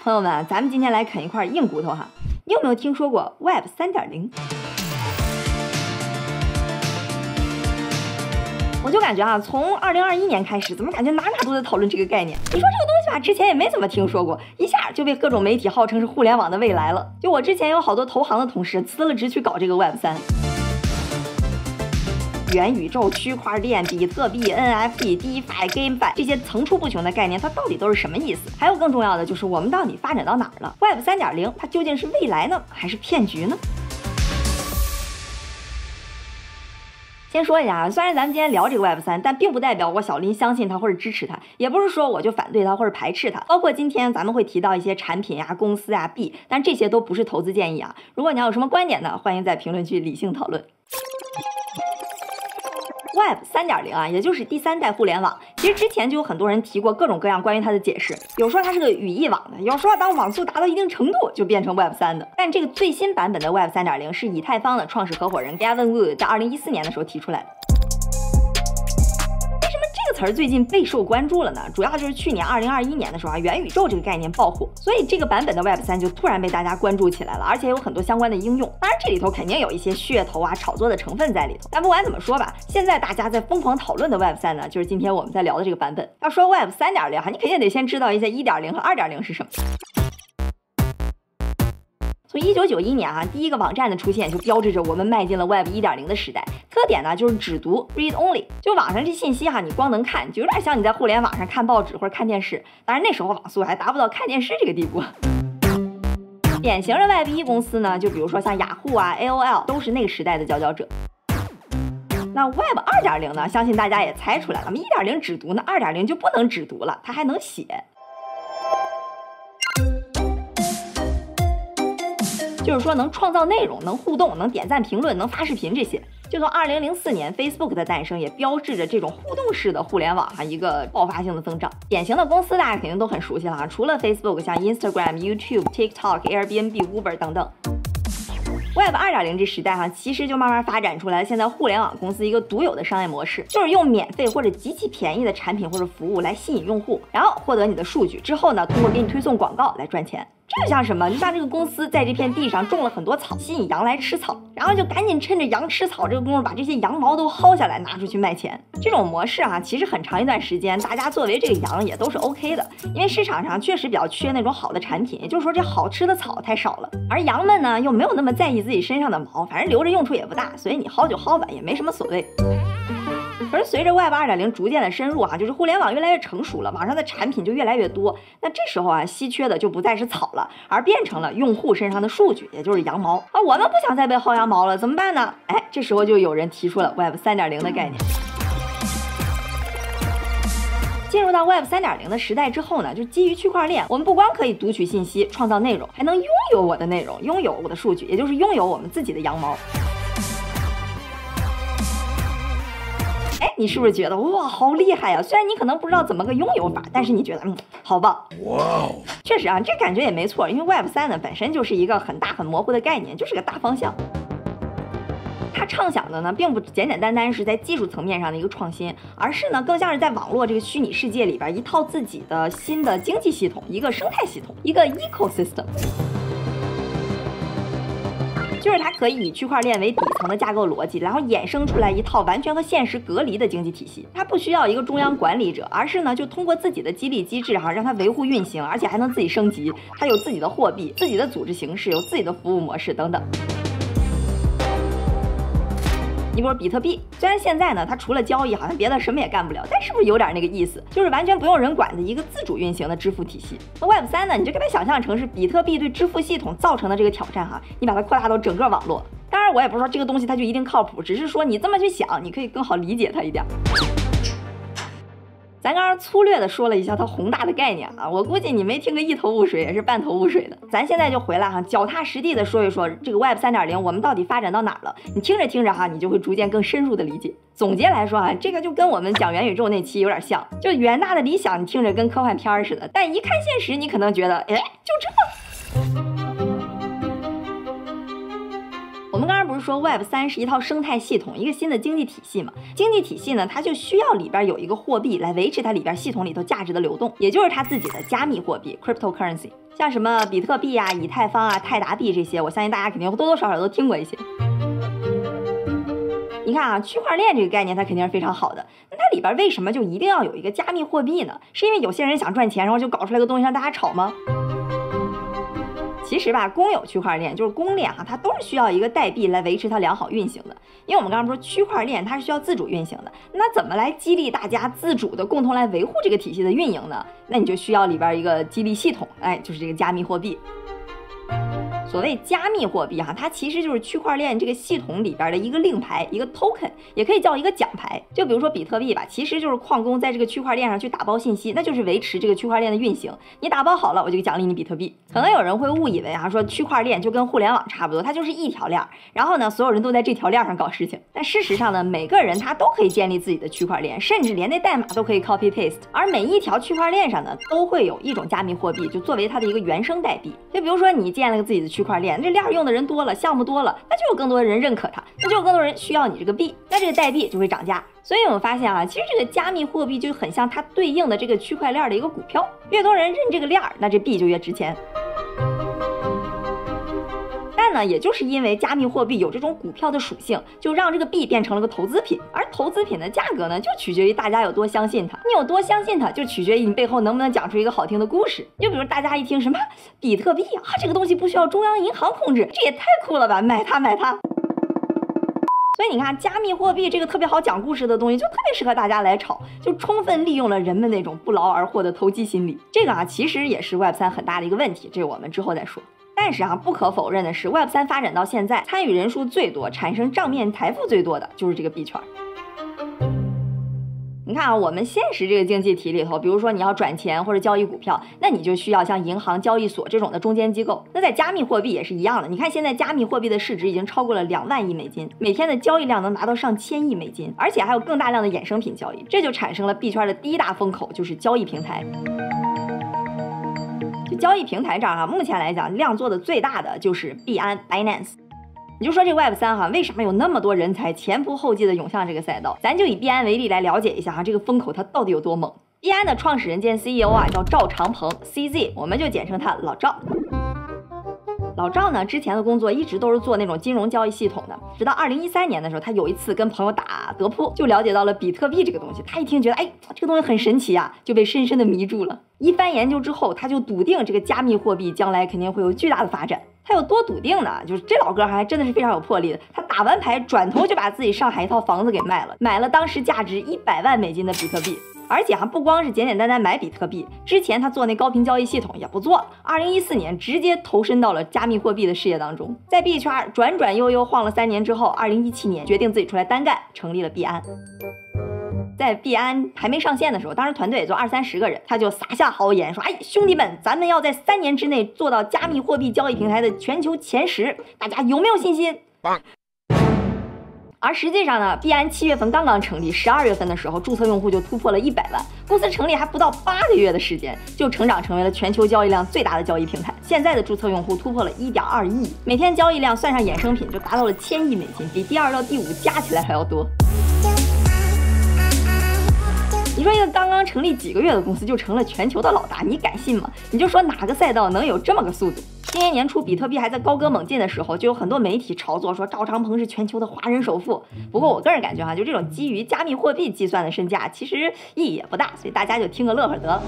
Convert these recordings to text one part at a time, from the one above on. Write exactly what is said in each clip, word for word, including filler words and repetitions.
朋友们，咱们今天来啃一块硬骨头哈。你有没有听说过 Web 三点零？ 我就感觉啊，从二零二一年开始，怎么感觉哪哪都在讨论这个概念？你说这个东西吧，之前也没怎么听说过，一下就被各种媒体号称是互联网的未来了。就我之前有好多投行的同事辞了职去搞这个 Web 三。 元宇宙、区块链、比特币、N F T、DeFi、GameFi 这些层出不穷的概念，它到底都是什么意思？还有更重要的就是，我们到底发展到哪儿了 ？Web 三点零它究竟是未来呢，还是骗局呢？先说一下啊，虽然咱们今天聊这个 Web 三，但并不代表我小林相信它或者支持它，也不是说我就反对它或者排斥它。包括今天咱们会提到一些产品呀、公司呀、币，但这些都不是投资建议啊。如果你要有什么观点呢，欢迎在评论区理性讨论。 Web 三点零 啊，也就是第三代互联网。其实之前就有很多人提过各种各样关于它的解释，有说它是个语义网的，有说当网速达到一定程度就变成 Web 三的。但这个最新版本的 Web 三点零 是以太坊的创始合伙人 Gavin Wood 在二零一四年的时候提出来的。 这个词儿最近备受关注了呢，主要就是去年二零二一年的时候啊，元宇宙这个概念爆火，所以这个版本的 Web 三就突然被大家关注起来了，而且有很多相关的应用。当然，这里头肯定有一些噱头啊、炒作的成分在里头。但不管怎么说吧，现在大家在疯狂讨论的 Web 三呢，就是今天我们在聊的这个版本。要说 Web 三点零哈，你肯定得先知道一下一点零和二点零是什么。 从一九九一年啊，第一个网站的出现就标志着我们迈进了 Web 一点零的时代。特点呢就是只读 read only， 就网上这信息哈，你光能看，就有点像你在互联网上看报纸或者看电视。当然那时候网速还达不到看电视这个地步。典型的 Web 一公司呢，就比如说像雅虎啊、A O L 都是那个时代的佼佼者。那 Web 二点零呢，相信大家也猜出来了，一点零只读，那二点零就不能只读了，它还能写。 就是说能创造内容，能互动，能点赞、评论，能发视频这些。就从二零零四年 Facebook 的诞生，也标志着这种互动式的互联网哈一个爆发性的增长。典型的公司大家肯定都很熟悉了啊，除了 Facebook， 像 Instagram、YouTube、TikTok、Airbnb、Uber 等等。Web 二点零这时代哈，其实就慢慢发展出来了现在互联网公司一个独有的商业模式，就是用免费或者极其便宜的产品或者服务来吸引用户，然后获得你的数据之后呢，通过给你推送广告来赚钱。 这就像什么？就像这个公司在这片地上种了很多草，吸引羊来吃草，然后就赶紧趁着羊吃草这个功夫，把这些羊毛都薅下来，拿出去卖钱。这种模式啊，其实很长一段时间，大家作为这个羊也都是 OK 的，因为市场上确实比较缺那种好的产品，也就是说这好吃的草太少了。而羊们呢，又没有那么在意自己身上的毛，反正留着用处也不大，所以你薅就薅吧，也没什么所谓。 可是随着 Web 二点零 逐渐的深入啊，就是互联网越来越成熟了，网上的产品就越来越多。那这时候啊，稀缺的就不再是草了，而变成了用户身上的数据，也就是羊毛啊。我们不想再被薅羊毛了，怎么办呢？哎，这时候就有人提出了 Web 三点零 的概念。进入到 Web 三点零 的时代之后呢，就基于区块链，我们不光可以读取信息、创造内容，还能拥有我的内容，拥有我的数据，也就是拥有我们自己的羊毛。 哎，你是不是觉得哇，好厉害呀？虽然你可能不知道怎么个拥有法，但是你觉得嗯，好棒。哇哦，确实啊，这感觉也没错，因为 Web 三呢本身就是一个很大很模糊的概念，就是个大方向。它畅想的呢，并不简简单单是在技术层面上的一个创新，而是呢，更像是在网络这个虚拟世界里边一套自己的新的经济系统，一个生态系统，一个 ecosystem。 就是它可以以区块链为底层的架构逻辑，然后衍生出来一套完全和现实隔离的经济体系。它不需要一个中央管理者，而是呢就通过自己的激励机制哈，让它维护运行，而且还能自己升级。它有自己的货币、自己的组织形式、有自己的服务模式等等。 你比如比特币，虽然现在呢，它除了交易，好像别的什么也干不了，但是不是有点那个意思？就是完全不用人管的一个自主运行的支付体系。那 Web 三呢，你就给它想象成是比特币对支付系统造成的这个挑战哈，你把它扩大到整个网络。当然，我也不是说这个东西它就一定靠谱，只是说你这么去想，你可以更好理解它一点。 咱刚刚粗略的说了一下它宏大的概念啊，我估计你没听个一头雾水，也是半头雾水的。咱现在就回来哈，脚踏实地的说一说这个 Web 三点零 我们到底发展到哪儿了？你听着听着哈，你就会逐渐更深入的理解。总结来说啊，这个就跟我们讲元宇宙那期有点像，就远大的理想你听着跟科幻片似的，但一看现实你可能觉得，哎，就这。 我们刚刚不是说 Web 三 是一套生态系统，一个新的经济体系嘛？经济体系呢，它就需要里边有一个货币来维持它里边系统里头价值的流动，也就是它自己的加密货币 cryptocurrency。像什么比特币啊、以太坊啊、泰达币这些，我相信大家肯定多多少少都听过一些。你看啊，区块链这个概念它肯定是非常好的，那它里边为什么就一定要有一个加密货币呢？是因为有些人想赚钱，然后就搞出来个东西让大家炒吗？其实吧，公有区块链就是公链哈，它都是需要一个代币来维持它良好运行的。因为我们刚刚说区块链它是需要自主运行的，那怎么来激励大家自主的共同来维护这个体系的运营呢？那你就需要里边一个激励系统，哎，就是这个加密货币。所谓加密货币哈，它其实就是区块链这个系统里边的一个令牌，一个 token， 也可以叫一个奖牌。就比如说比特币吧，其实就是矿工在这个区块链上去打包信息，那就是维持这个区块链的运行。你打包好了，我就奖励你比特币。可能有人会误以为啊，说区块链就跟互联网差不多，它就是一条链，然后呢，所有人都在这条链上搞事情。但事实上呢，每个人他都可以建立自己的区块链，甚至连那代码都可以 copy paste。而每一条区块链上呢，都会有一种加密货币，就作为它的一个原生代币。就比如说你建了个自己的区块链，这链用的人多了，项目多了，那就有更多的人认可它，那就有更多人需要你这个币，那这个代币就会涨价。所以我们发现啊，其实这个加密货币就很像它对应的这个区块链的一个股票，越多人认这个链，那这币就越值钱。但呢，也就是因为加密货币有这种股票的属性，就让这个币变成了个投资品，而投资品的价格呢，就取决于大家有多相信它。你有多相信它，就取决于你背后能不能讲出一个好听的故事。就比如大家一听什么比特币啊，这个东西不需要中央银行控制，这也太酷了吧，买它买它。所以你看，加密货币这个特别好讲故事的东西，就特别适合大家来炒，就充分利用了人们那种不劳而获的投机心理。这个啊，其实也是 Web 三 很大的一个问题，这个我们之后再说。但是啊，不可否认的是 ，Web 三 发展到现在，参与人数最多、产生账面财富最多的就是这个币圈。你看啊，我们现实这个经济体里头，比如说你要转钱或者交易股票，那你就需要像银行、交易所这种的中间机构。那在加密货币也是一样的，你看现在加密货币的市值已经超过了两万亿美金，每天的交易量能达到上千亿美金，而且还有更大量的衍生品交易，这就产生了币圈的第一大风口，就是交易平台。就交易平台这儿啊，目前来讲量做的最大的就是币安 Binance。你就说这 Web 三 哈，为什么有那么多人才前仆后继的涌向这个赛道？咱就以币安为例来了解一下哈，这个风口它到底有多猛。币安的创始人兼 C E O 啊，叫赵长鹏 C Z， 我们就简称他老赵。老赵呢，之前的工作一直都是做那种金融交易系统的，直到二零一三年的时候，他有一次跟朋友打德扑，就了解到了比特币这个东西。他一听觉得，哎，这个东西很神奇啊，就被深深的迷住了。一番研究之后，他就笃定这个加密货币将来肯定会有巨大的发展。他有多笃定呢？就是这老哥还真的是非常有魄力的。他打完牌，转头就把自己上海一套房子给卖了，买了当时价值一百万美金的比特币。而且还不光是简简单单买比特币，之前他做那高频交易系统也不做了。二零一四年直接投身到了加密货币的事业当中，在币圈转转悠悠晃了三年之后，二零一七年决定自己出来单干，成立了币安。在币安还没上线的时候，当时团队也就二三十个人，他就撒下豪言说：“哎，兄弟们，咱们要在三年之内做到加密货币交易平台的全球前十，大家有没有信心？”棒。而实际上呢，币安七月份刚刚成立，十二月份的时候注册用户就突破了一百万，公司成立还不到八个月的时间，就成长成为了全球交易量最大的交易平台。现在的注册用户突破了一点二亿，每天交易量算上衍生品就达到了千亿美金，比第二到第五加起来还要多。你说一个刚刚成立几个月的公司就成了全球的老大，你敢信吗？你就说哪个赛道能有这么个速度？今年年初，比特币还在高歌猛进的时候，就有很多媒体炒作说赵长鹏是全球的华人首富。不过我个人感觉哈，就这种基于加密货币计算的身价，其实意义也不大，所以大家就听个乐呵得了。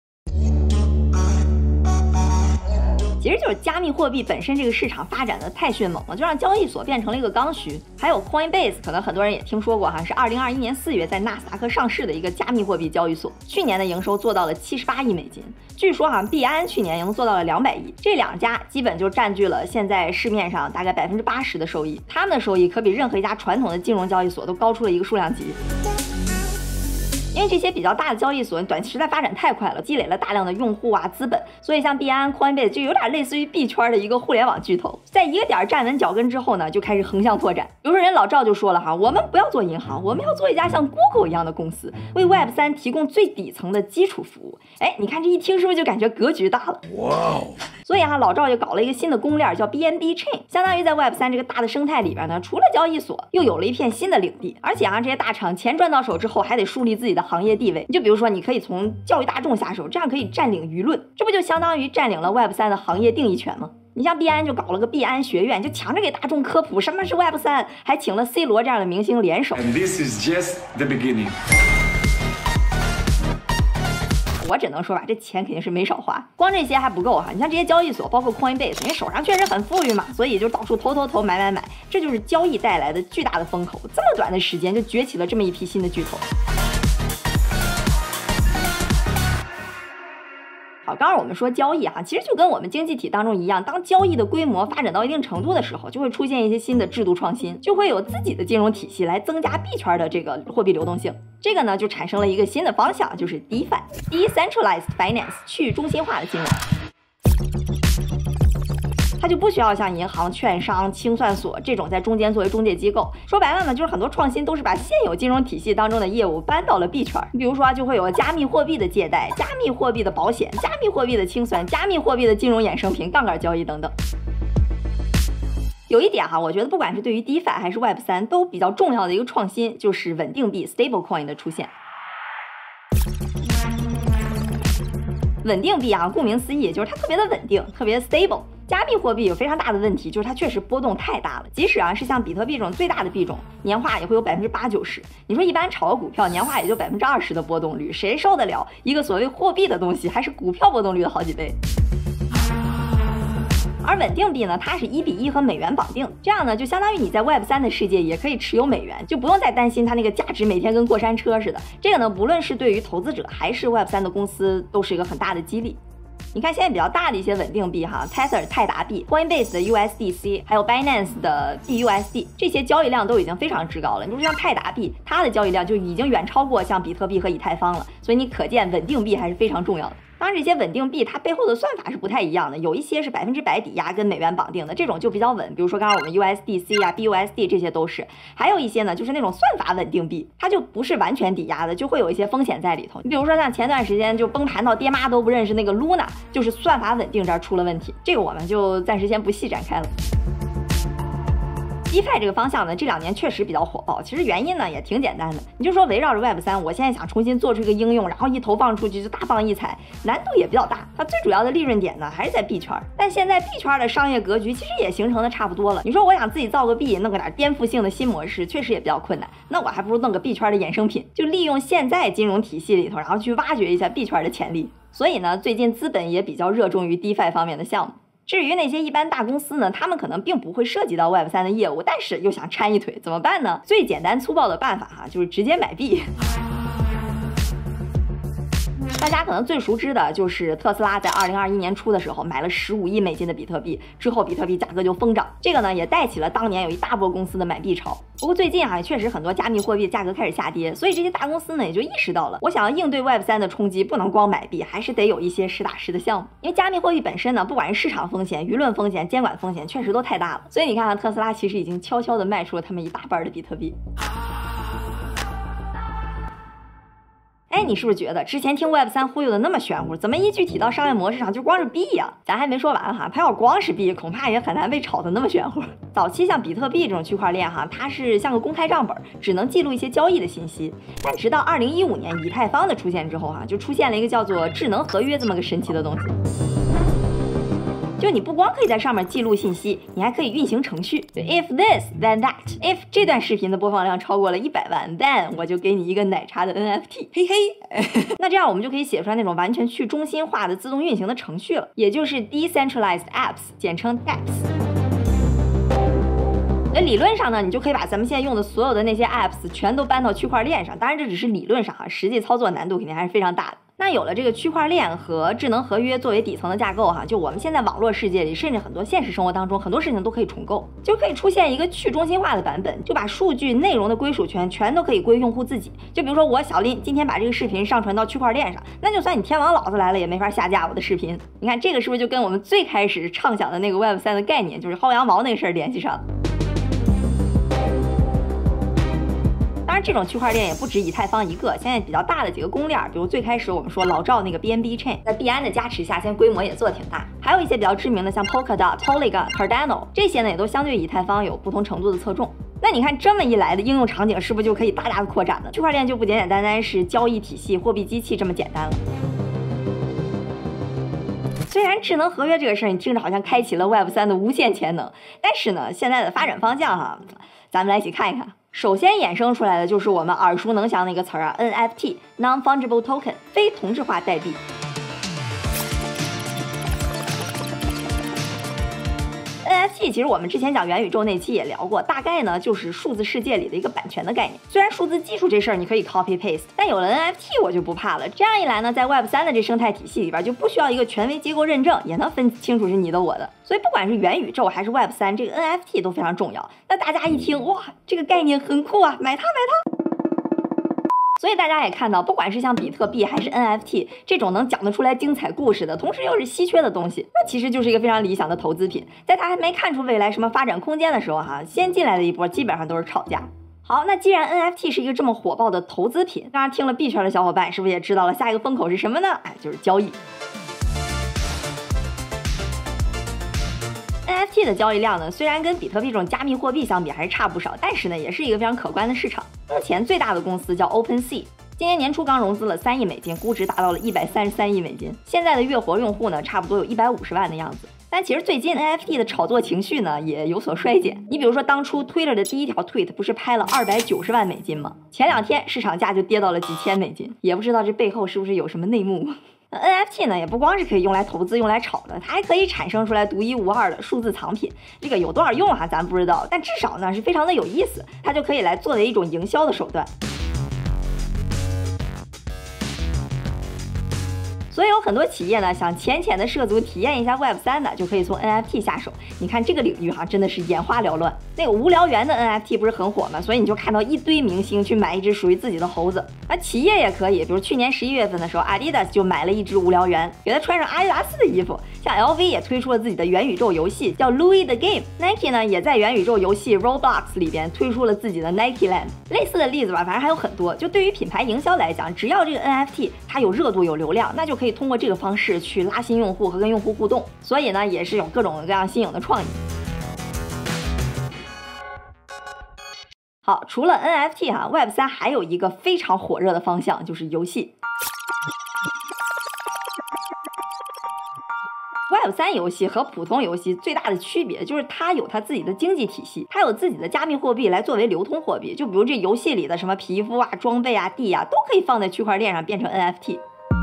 其实就是加密货币本身这个市场发展的太迅猛了，就让交易所变成了一个刚需。还有 Coinbase， 可能很多人也听说过哈，是二零二一年四月在纳斯达克上市的一个加密货币交易所，去年的营收做到了七十八亿美金。据说哈，币安去年已经做到了两百亿，这两家基本就占据了现在市面上大概百分之八十的收益，他们的收益可比任何一家传统的金融交易所都高出了一个数量级。因为这些比较大的交易所短期实在发展太快了，积累了大量的用户啊资本，所以像币安、Coinbase 就有点类似于币圈的一个互联网巨头，在一个点站稳脚跟之后呢，就开始横向拓展。比如说人老赵就说了哈，我们不要做银行，我们要做一家像 Google 一样的公司，为 Web 三 提供最底层的基础服务。哎，你看这一听是不是就感觉格局大了？哇！ 所以哈、啊，老赵就搞了一个新的公链叫 B N B Chain， 相当于在 Web 三这个大的生态里边呢，除了交易所，又有了一片新的领地。而且啊，这些大厂钱赚到手之后，还得树立自己的行业地位。你就比如说，你可以从教育大众下手，这样可以占领舆论，这不就相当于占领了 Web 三的行业定义权吗？你像币安就搞了个币安学院，就抢着给大众科普什么是 Web 三，还请了 C 罗这样的明星联手。 And this is just the beginning. 我只能说吧，这钱肯定是没少花。光这些还不够哈，你像这些交易所，包括 Coinbase， 人手上确实很富裕嘛，所以就到处投投投买买买，这就是交易带来的巨大的风口。这么短的时间就崛起了这么一批新的巨头。好，刚刚我们说交易哈，其实就跟我们经济体当中一样，当交易的规模发展到一定程度的时候，就会出现一些新的制度创新，就会有自己的金融体系来增加币圈的这个货币流动性。这个呢，就产生了一个新的方向，就是 DeFi（Decentralized Finance） 去中心化的金融。它就不需要像银行、券商、清算所这种在中间作为中介机构。说白了呢，就是很多创新都是把现有金融体系当中的业务搬到了币圈。比如说啊，就会有加密货币的借贷、加密货币的保险、加密货币的清算、加密货币的金融衍生品、杠杆交易等等。有一点哈，我觉得不管是对于 DeFi 还是 Web 三都比较重要的一个创新，就是稳定币 Stablecoin 的出现。稳定币啊，顾名思义就是它特别的稳定，特别 stable。加密货币有非常大的问题，就是它确实波动太大了。即使啊是像比特币这种最大的币种，年化也会有百分之八九十。你说一般炒个股票，年化也就百分之二十的波动率，谁受得了一个所谓货币的东西，还是股票波动率的好几倍？而稳定币呢，它是一比一和美元绑定，这样呢就相当于你在 Web 三的世界也可以持有美元，就不用再担心它那个价值每天跟过山车似的。这个呢，不论是对于投资者还是 Web 三的公司，都是一个很大的激励。你看现在比较大的一些稳定币哈 ，Tether 泰达币、Coinbase 的 U S D C， 还有 Binance 的 B U S D， 这些交易量都已经非常之高了。你说像泰达币，它的交易量就已经远超过像比特币和以太坊了，所以你可见稳定币还是非常重要的。当然，这些稳定币它背后的算法是不太一样的，有一些是百分之百抵押跟美元绑定的，这种就比较稳。比如说刚刚我们 U S D C 啊、B U S D 这些都是，还有一些呢就是那种算法稳定币，它就不是完全抵押的，就会有一些风险在里头。你比如说像前段时间就崩盘到爹妈都不认识那个 Luna， 就是算法稳定这儿出了问题，这个我们就暂时先不细展开了。DeFi 这个方向呢，这两年确实比较火爆。其实原因呢也挺简单的，你就说围绕着 Web 三，我现在想重新做出一个应用，然后一投放出去就大放异彩，难度也比较大。它最主要的利润点呢还是在币圈，但现在币圈的商业格局其实也形成的差不多了。你说我想自己造个币，弄个点颠覆性的新模式，确实也比较困难。那我还不如弄个币圈的衍生品，就利用现在金融体系里头，然后去挖掘一下币圈的潜力。所以呢，最近资本也比较热衷于 DeFi 方面的项目。至于那些一般大公司呢，他们可能并不会涉及到 Web 三的业务，但是又想掺一腿，怎么办呢？最简单粗暴的办法哈、啊，就是直接买币。大家可能最熟知的就是特斯拉在二零二一年初的时候买了十五亿美金的比特币，之后比特币价格就疯涨，这个呢也带起了当年有一大波公司的买币潮。不过最近啊，确实很多加密货币价格开始下跌，所以这些大公司呢也就意识到了，我想要应对 Web 三的冲击，不能光买币，还是得有一些实打实的项目。因为加密货币本身呢，不管是市场风险、舆论风险、监管风险，确实都太大了。所以你看看特斯拉其实已经悄悄地卖出了他们一大半的比特币。哎，你是不是觉得之前听 Web 三忽悠的那么玄乎，怎么一具体到商业模式上就光是币呀、啊？咱还没说完哈，它要光是币，恐怕也很难被炒得那么玄乎。早期像比特币这种区块链哈，它是像个公开账本，只能记录一些交易的信息。但直到二零一五年以太坊的出现之后哈，就出现了一个叫做智能合约这么个神奇的东西。就你不光可以在上面记录信息，你还可以运行程序。If this then that， if 这段视频的播放量超过了一百万 ，then 我就给你一个奶茶的 N F T， 嘿嘿。那这样我们就可以写出来那种完全去中心化的自动运行的程序了，也就是 decentralized apps， 简称 D A P S。那理论上呢，你就可以把咱们现在用的所有的那些 apps 全都搬到区块链上，当然这只是理论上啊，实际操作难度肯定还是非常大的。那有了这个区块链和智能合约作为底层的架构哈，就我们现在网络世界里，甚至很多现实生活当中很多事情都可以重构，就可以出现一个去中心化的版本，就把数据内容的归属权全都可以归用户自己。就比如说我小林今天把这个视频上传到区块链上，那就算你天王老子来了也没法下架我的视频。你看这个是不是就跟我们最开始畅想的那个 Web 三的概念，就是薅羊毛那个事儿联系上了？当然，这种区块链也不止以太坊一个，现在比较大的几个公链，比如最开始我们说老赵那个 B N B Chain， 在币安的加持下，现在规模也做得挺大。还有一些比较知名的，像 Polkadot、Polygon、Cardano 这些呢，也都相对以太坊有不同程度的侧重。那你看这么一来的应用场景，是不是就可以大大的扩展了？区块链就不简简单单是交易体系、货币机器这么简单了。虽然智能合约这个事儿，你听着好像开启了 Web 三的无限潜能，但是呢，现在的发展方向哈，咱们来一起看一看。首先衍生出来的就是我们耳熟能详的一个词儿啊 ，N F T（Non-Fungible Token） 非同质化代币。N F T 其实我们之前讲元宇宙那期也聊过，大概呢就是数字世界里的一个版权的概念。虽然数字技术这事儿你可以 copy paste， 但有了 N F T 我就不怕了。这样一来呢，在 Web 三的这生态体系里边就不需要一个权威机构认证，也能分清楚是你的我的。所以不管是元宇宙还是 Web 三，这个 N F T 都非常重要。那大家一听，哇，这个概念很酷啊，买它买它。所以大家也看到，不管是像比特币还是 N F T 这种能讲得出来精彩故事的，同时又是稀缺的东西，那其实就是一个非常理想的投资品。在它还没看出未来什么发展空间的时候哈，先进来的一波基本上都是炒价。好，那既然 N F T 是一个这么火爆的投资品，当然听了币圈的小伙伴是不是也知道了下一个风口是什么呢？哎，就是交易。N F T 的交易量呢，虽然跟比特币这种加密货币相比还是差不少，但是呢，也是一个非常可观的市场。目前最大的公司叫 OpenSea， 今年年初刚融资了三亿美金，估值达到了一百三十三亿美金。现在的月活用户呢，差不多有一百五十万的样子。但其实最近 N F T 的炒作情绪呢，也有所衰减。你比如说，当初 Twitter 的第一条 tweet 不是拍了二百九十万美金吗？前两天市场价就跌到了几千美金，也不知道这背后是不是有什么内幕。N F T 呢，也不光是可以用来投资、用来炒的，它还可以产生出来独一无二的数字藏品。这个有多少用啊，咱不知道，但至少呢是非常的有意思，它就可以来作为一种营销的手段。所以有很多企业呢，想浅浅的涉足体验一下 Web 三的，就可以从 N F T 下手。你看这个领域哈，真的是眼花缭乱。那个无聊猿的 N F T 不是很火吗？所以你就看到一堆明星去买一只属于自己的猴子。而企业也可以，比如去年十一月份的时候 ，Adidas 就买了一只无聊猿，给它穿上阿迪达斯的衣服。像 L V 也推出了自己的元宇宙游戏，叫 Louis the Game。Nike 呢，也在元宇宙游戏 Roblox 里边推出了自己的 Nike Land。类似的例子吧，反正还有很多。就对于品牌营销来讲，只要这个 N F T 它有热度、有流量，那就可以通过这个方式去拉新用户和跟用户互动。所以呢，也是有各种各样新颖的创意。好，除了 N F T 哈 ，Web 三还有一个非常火热的方向，就是游戏。Web 三游戏和普通游戏最大的区别就是它有它自己的经济体系，它有自己的加密货币来作为流通货币。就比如这游戏里的什么皮肤啊、装备啊、地啊，都可以放在区块链上变成 N F T。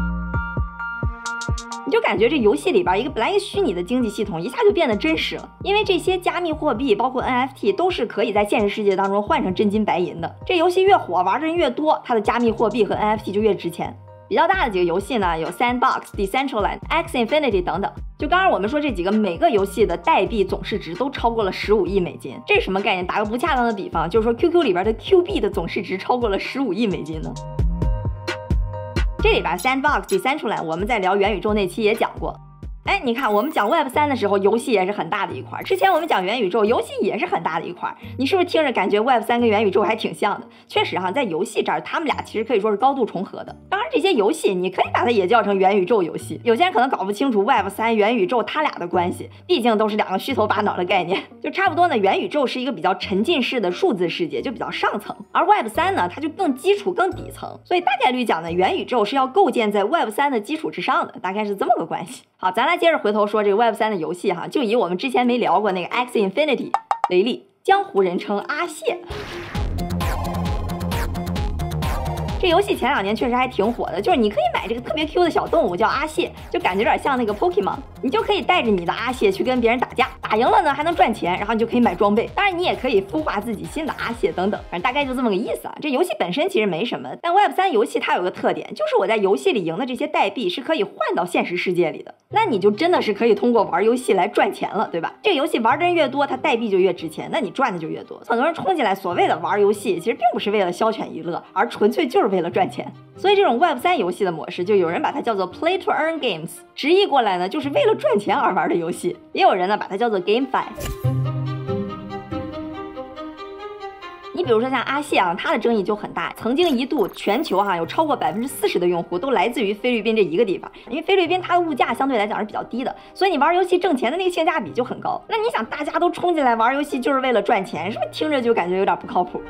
你就感觉这游戏里边一个本来一个虚拟的经济系统一下就变得真实了，因为这些加密货币包括 N F T 都是可以在现实世界当中换成真金白银的。这游戏越火，玩的人越多，它的加密货币和 N F T 就越值钱。比较大的几个游戏呢，有 Sandbox、Decentraland、X Infinity 等等。就刚刚我们说这几个，每个游戏的代币总市值都超过了十五亿美金。这是什么概念？打个不恰当的比方，就是说 Q Q 里边的 Q 币的总市值超过了十五亿美金呢。这里边 Sandbox、Decentraland 我们在聊元宇宙那期也讲过。哎，你看我们讲 Web 三的时候，游戏也是很大的一块。之前我们讲元宇宙，游戏也是很大的一块。你是不是听着感觉 Web 三跟元宇宙还挺像的？确实哈，在游戏这儿，他们俩其实可以说是高度重合的。当然，这些游戏你可以把它也叫成元宇宙游戏。有些人可能搞不清楚 Web 三、元宇宙它俩的关系，毕竟都是两个虚头巴脑的概念。就差不多呢，元宇宙是一个比较沉浸式的数字世界，就比较上层；而 Web 三呢，它就更基础、更底层。所以大概率讲呢，元宇宙是要构建在 Web 三的基础之上的，大概是这么个关系。好，咱来接着回头说这个 Web 三的游戏哈，就以我们之前没聊过那个 X Infinity 为例，江湖人称阿谢。这游戏前两年确实还挺火的，就是你可以买这个特别 Q 的小动物叫阿谢，就感觉有点像那个 Pokemon， 你就可以带着你的阿谢去跟别人打架，打赢了呢还能赚钱，然后你就可以买装备。当然你也可以孵化自己新的阿谢等等，反正大概就这么个意思啊。这游戏本身其实没什么，但 Web 三游戏它有个特点，就是我在游戏里赢的这些代币是可以换到现实世界里的，那你就真的是可以通过玩游戏来赚钱了，对吧？这个游戏玩的人越多，它代币就越值钱，那你赚的就越多。很多人冲进来所谓的玩游戏，其实并不是为了消遣娱乐，而纯粹就是为了赚钱。所以这种 Web 三游戏的模式，就有人把它叫做 Play to Earn Games， 直译过来呢就是为了赚钱而玩的游戏，也有人呢把它叫做 GameFi。你你比如说像阿谢啊，他的争议就很大，曾经一度全球哈、啊、有超过百分之四十的用户都来自于菲律宾这一个地方，因为菲律宾它的物价相对来讲是比较低的，所以你玩游戏挣钱的那个性价比就很高。那你想，大家都冲进来玩游戏就是为了赚钱，是不是听着就感觉有点不靠谱？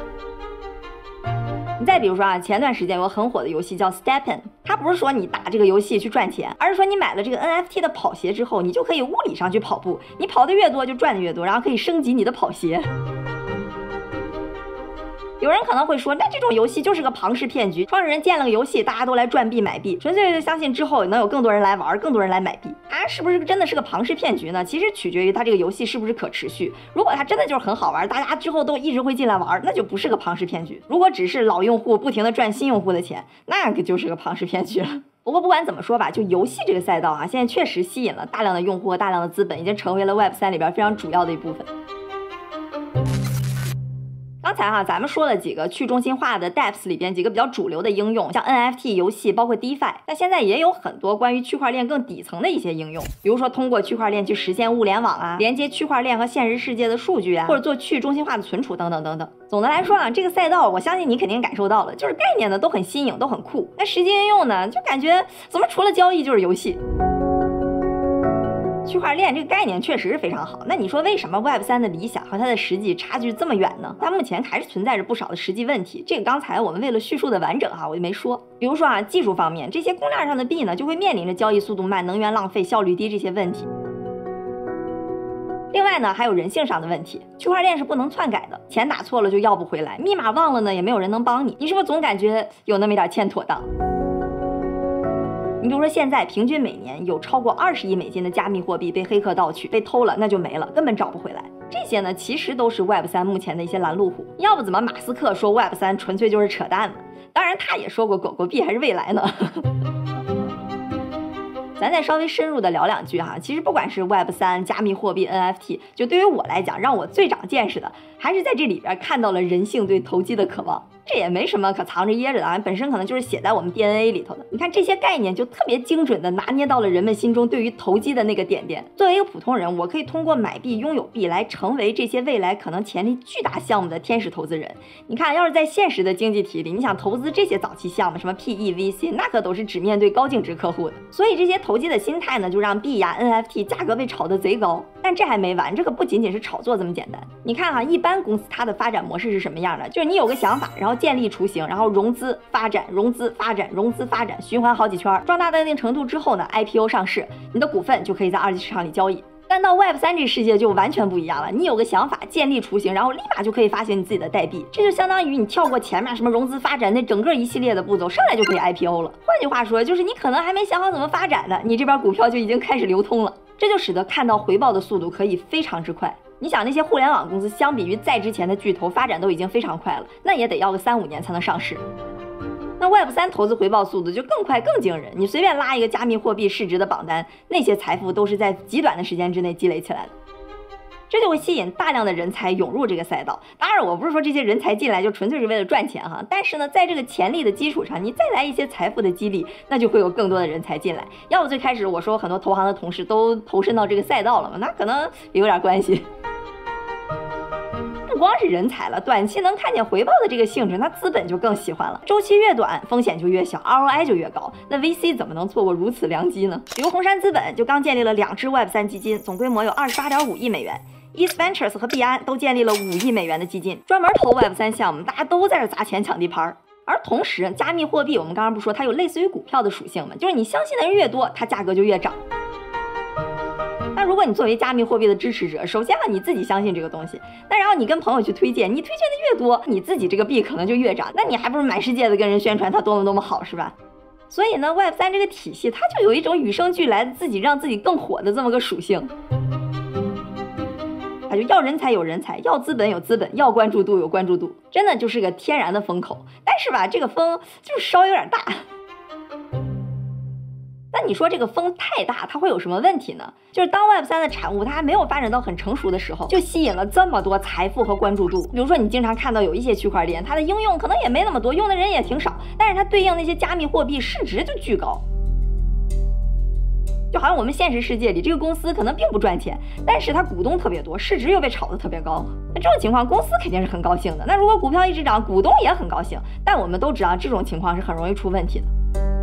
你再比如说啊，前段时间有个很火的游戏叫 Steppen， 它不是说你打这个游戏去赚钱，而是说你买了这个 N F T 的跑鞋之后，你就可以物理上去跑步，你跑得越多就赚得越多，然后可以升级你的跑鞋。有人可能会说，那这种游戏就是个庞氏骗局，创始人建了个游戏，大家都来赚币买币，纯粹相信之后能有更多人来玩，更多人来买币。啊，是不是真的是个庞氏骗局呢？其实取决于它这个游戏是不是可持续。如果它真的就是很好玩，大家之后都一直会进来玩，那就不是个庞氏骗局。如果只是老用户不停的赚新用户的钱，那个就是个庞氏骗局了。不过不管怎么说吧，就游戏这个赛道啊，现在确实吸引了大量的用户和大量的资本，已经成为了 Web 三 里边非常主要的一部分。刚才哈、啊，咱们说了几个去中心化的 dApps 里边几个比较主流的应用，像 N F T 游戏，包括 DeFi。但现在也有很多关于区块链更底层的一些应用，比如说通过区块链去实现物联网啊，连接区块链和现实世界的数据啊，或者做去中心化的存储等等等等。总的来说啊，这个赛道我相信你肯定感受到了，就是概念呢都很新颖，都很酷，但实际应用呢，就感觉怎么除了交易就是游戏。区块链这个概念确实是非常好，那你说为什么 Web 三 的理想和它的实际差距这么远呢？它目前还是存在着不少的实际问题，这个刚才我们为了叙述的完整哈，我就没说。比如说啊，技术方面，这些公链上的币呢，就会面临着交易速度慢、能源浪费、效率低这些问题。另外呢，还有人性上的问题，区块链是不能篡改的，钱打错了就要不回来，密码忘了呢，也没有人能帮你，你是不是总感觉有那么一点欠妥当？你比如说，现在平均每年有超过二十亿美金的加密货币被黑客盗取、被偷了，那就没了，根本找不回来。这些呢，其实都是 Web 三 目前的一些拦路虎。要不怎么马斯克说 Web 三 纯粹就是扯淡呢？当然，他也说过狗狗币还是未来呢。咱再稍微深入的聊两句哈，其实不管是 Web 三、加密货币、N F T， 就对于我来讲，让我最长见识的，还是在这里边看到了人性对投机的渴望。这也没什么可藏着掖着的啊，本身可能就是写在我们 D N A 里头的。你看这些概念就特别精准的拿捏到了人们心中对于投机的那个点点。作为一个普通人，我可以通过买币、拥有币来成为这些未来可能潜力巨大项目的天使投资人。你看，要是在现实的经济体里，你想投资这些早期项目，什么 P E、V C， 那可都是只面对高净值客户的。所以这些投机的心态呢，就让币呀、N F T 价格被炒得贼高。但这还没完，这可不仅仅是炒作这么简单。你看哈，一般公司它的发展模式是什么样的？就是你有个想法，然后建立雏形，然后融资发展、融资发展、融资发展，循环好几圈，壮大到一定程度之后呢 ，I P O 上市，你的股份就可以在二级市场里交易。但到 Web 三 这世界就完全不一样了，你有个想法，建立雏形，然后立马就可以发行你自己的代币，这就相当于你跳过前面什么融资发展那整个一系列的步骤，上来就可以 I P O 了。换句话说，就是你可能还没想好怎么发展呢，你这边股票就已经开始流通了，这就使得看到回报的速度可以非常之快。你想，那些互联网公司相比于再之前的巨头发展都已经非常快了，那也得要个三五年才能上市。那 Web 三 投资回报速度就更快更惊人，你随便拉一个加密货币市值的榜单，那些财富都是在极短的时间之内积累起来的。这就会吸引大量的人才涌入这个赛道。当然，我不是说这些人才进来就纯粹是为了赚钱哈，但是呢，在这个潜力的基础上，你再来一些财富的激励，那就会有更多的人才进来。要不最开始我说很多投行的同事都投身到这个赛道了嘛，那可能也有点关系。不光是人才了，短期能看见回报的这个性质，那资本就更喜欢了。周期越短，风险就越小 ，R O I 就越高。那 V C 怎么能错过如此良机呢？比如红杉资本就刚建立了两支 Web 三 基金，总规模有二十八点五亿美元。East Ventures 和币安都建立了五亿美元的基金，专门投 Web 三 项目，大家都在这砸钱抢地盘。而同时，加密货币我们刚刚不说它有类似于股票的属性吗？就是你相信的人越多，它价格就越涨。那如果你作为加密货币的支持者，首先啊你自己相信这个东西，那然后你跟朋友去推荐，你推荐的越多，你自己这个币可能就越涨，那你还不如满世界的跟人宣传它多么多么好，是吧？所以呢 Web 三 这个体系它就有一种与生俱来的自己让自己更火的这么个属性。它就要人才有人才，要资本有资本，要关注度有关注度，真的就是个天然的风口。但是吧，这个风就是稍微有点大。那你说这个风太大，它会有什么问题呢？就是当 Web 三 的产物它还没有发展到很成熟的时候，就吸引了这么多财富和关注度。比如说你经常看到有一些区块链，它的应用可能也没那么多，用的人也挺少，但是它对应那些加密货币市值就巨高。 就好像我们现实世界里这个公司可能并不赚钱，但是它股东特别多，市值又被炒得特别高。那这种情况，公司肯定是很高兴的。那如果股票一直涨，股东也很高兴。但我们都知道，这种情况是很容易出问题的。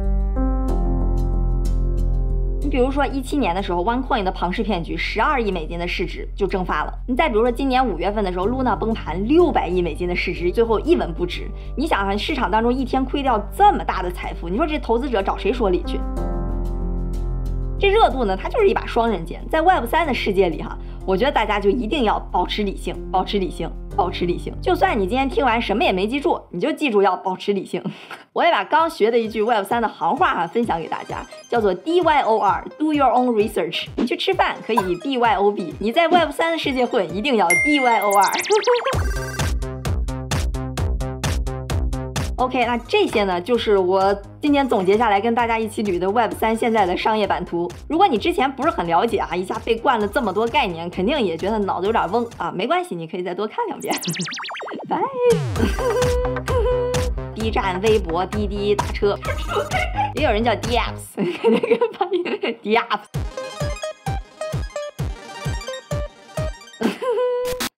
你比如说一七年的时候 ，OneCoin 的庞氏骗局，十二亿美金的市值就蒸发了。你再比如说今年五月份的时候 ，Luna 崩盘，六百亿美金的市值，最后一文不值。你想想，市场当中一天亏掉这么大的财富，你说这投资者找谁说理去？这热度呢，它就是一把双刃剑。在 Web 三的世界里哈，我觉得大家就一定要保持理性，保持理性，保持理性。就算你今天听完什么也没记住，你就记住要保持理性。我也把刚学的一句 Web 三的行话哈分享给大家，叫做 D Y O R，Do your own research。你去吃饭可以 B Y O B， 你在 Web 三的世界混一定要 D Y O R。OK， 那这些呢，就是我今天总结下来跟大家一起捋的 Web 三现在的商业版图。如果你之前不是很了解啊，一下被灌了这么多概念，肯定也觉得脑子有点懵啊。没关系，你可以再多看两遍。拜。B 站、微博、滴滴、打车，也有人叫 D apps， 那个发音 D apps。